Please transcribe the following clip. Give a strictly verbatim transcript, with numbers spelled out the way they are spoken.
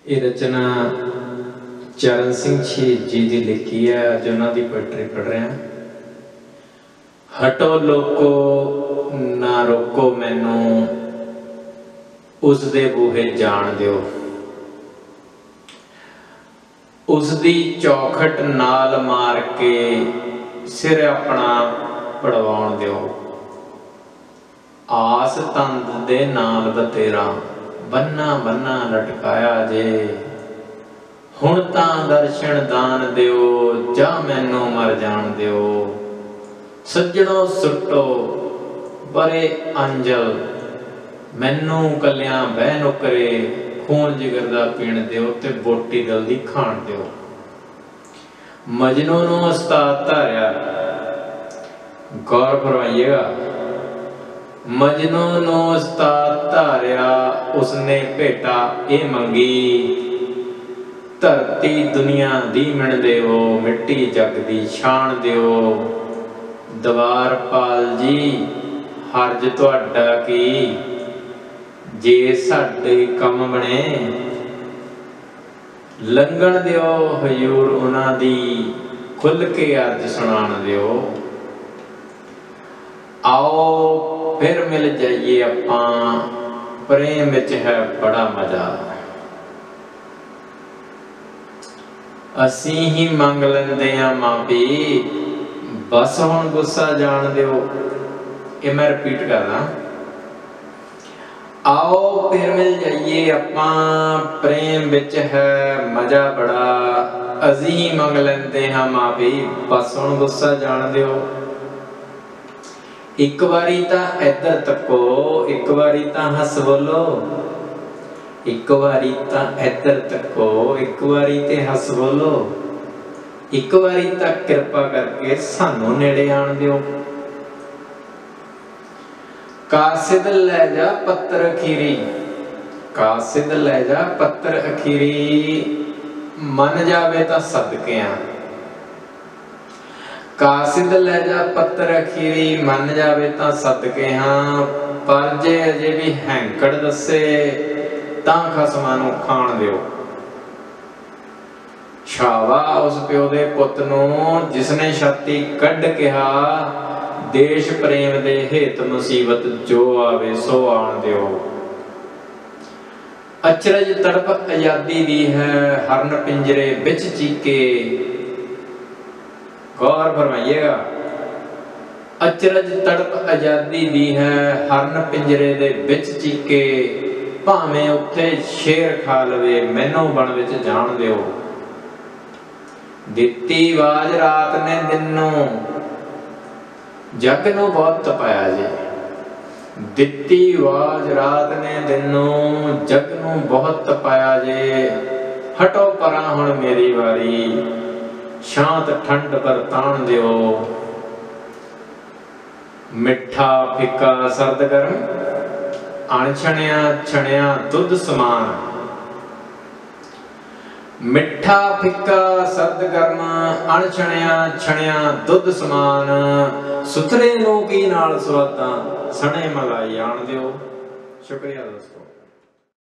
ये रचना चरण सिंह शहीद जी की लिखी है। अज उन्हों की पोएट्री पढ़ रहे हैं। हटो लोको ना रोको मैनू उसदे बूहे जान दिओ, उसदी चौखट नाल मार के सिर अपना पड़वाउण दिओ। आस तंद दे नाल बतेरा बन्ना बन्ना लटकाया जे, हुण तां दर्शन दान दिओ जा मैनू मर जान दिओ। सज्जणों सुटो बरे अंजल मैनू कलियां बह नुकरे, खून जिगर दा पीण दिओ ते बोटी दिल दी खाण दिओ। मजनू नूं उस्ताद धारिया, गौर फरमाइएगा, मजनू नूं उस्ताद धारिया उसने भेटा ए मंगी। धरती दुनिया दी मिण देवो मिट्टी जग दी शान दिओ। दवारपाल जी हरज तुहाडा की जे साडे कम बने, लंघण दिओ हजूर उन्हां दी खुल के अर्ज सुनाण दिओ। आओ फिर मिल जाइए आपां प्रेम विच है बड़ा मजा। असीं ही मंग लैंदे आ माफी बस हुण गुस्सा जान दिओ। ये मैं रिपीट करदा, आओ फिर मिल जाइए आपां प्रेम विच है मजा बड़ा। असीं ही मंग लैंदे हां माफी बस हुण गुस्सा जान दिओ। एक बारी तां इधर तको, एक बारी तां हस बोलो, एक बारी तां इधर तको, एक बारी ते हस बोलो। एक बारी तां कृपा करके सानू नेड़े आण दिओ। कासिद लै जा पत्तर अखीरी, कासिद लै जा पत्तर अखीरी, मन जावे तां सदके आ। कासिद लै जा पत्तर अखीरी मन जावे तां सदके हां। पर जे अजे भी हैंकड़ दसे तां खसमां नूं खाण दिओ। छावा उस प्यो दे पुੱਤ नूं जिसने छाती कढ कहा, देश प्रेम दे हेत मुसीबत जो आवे सो आण दिओ। अचरज तड़प आजादी दी है हरन पिंजरे बिच चीके। गौर फरमाइएगा, अचरज तड़प आजादी दी है हरन पिंजरे दे बिच चीके। भावें उत्थे शेर खा लवे मैनू बण विच जाण दिओ। दित्ती आवाज रात ने दिन नूं जग नूं बहुत तपाया जे। दित्ती आवाज रात ने दिन नूं जग नूं बहुत तपाया जे। हटो परां हुण मेरी वारी शांत ठंड बरतान दिओ। मिठा फिक्का सर्द गर्म अणछणिया छणिया दुध समान। मिठा फिक्का सर्द गर्म अणछणिया छणिया दुध समान। सुथरे नूं की नाल स्वादां सणे मलाई आण दिओ। शुक्रिया दोस्तों।